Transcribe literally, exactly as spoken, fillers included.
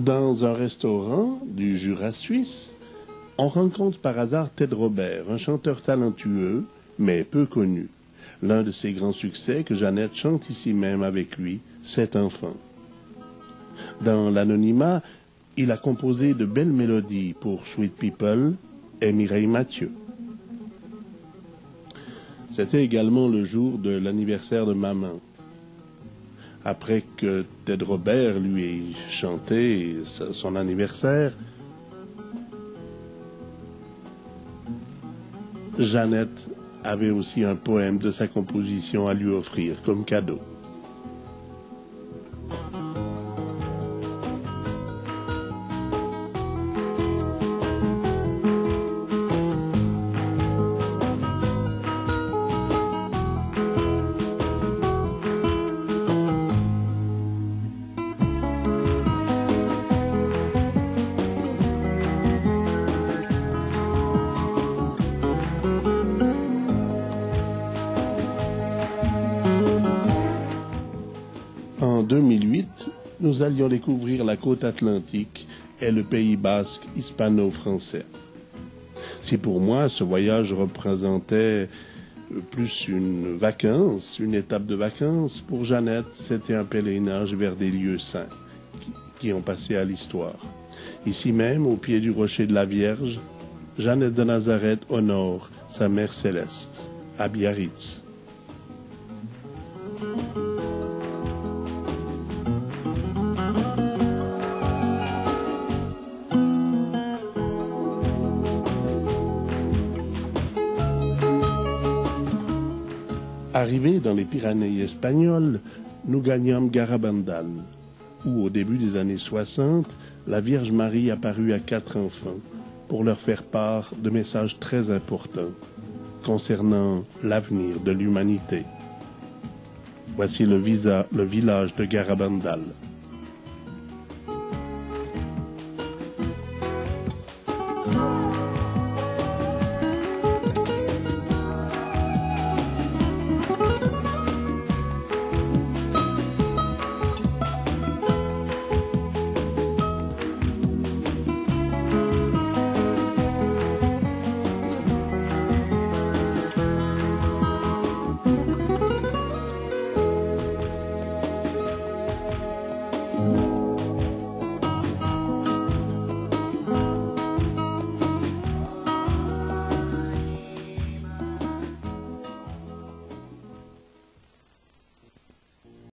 Dans un restaurant du Jura suisse, on rencontre par hasard Ted Robert, un chanteur talentueux, mais peu connu. L'un de ses grands succès que Jeannette chante ici même avec lui, Cet enfant. Dans l'anonymat, il a composé de belles mélodies pour Sweet People et Mireille Mathieu. C'était également le jour de l'anniversaire de maman. Après que Ted Robert lui ait chanté son anniversaire, Jeannette avait aussi un poème de sa composition à lui offrir comme cadeau. En deux mille huit, nous allions découvrir la côte atlantique et le Pays basque hispano-français. Si pour moi ce voyage représentait plus une vacance, une étape de vacances, pour Jeannette, c'était un pèlerinage vers des lieux saints qui ont passé à l'histoire. Ici même, au pied du rocher de la Vierge, Jeannette de Nazareth honore sa mère céleste, à Biarritz. Arrivés dans les Pyrénées espagnoles, nous gagnâmes Garabandal, où au début des années soixante, la Vierge Marie apparut à quatre enfants pour leur faire part de messages très importants concernant l'avenir de l'humanité. Voici le, visa, le village de Garabandal.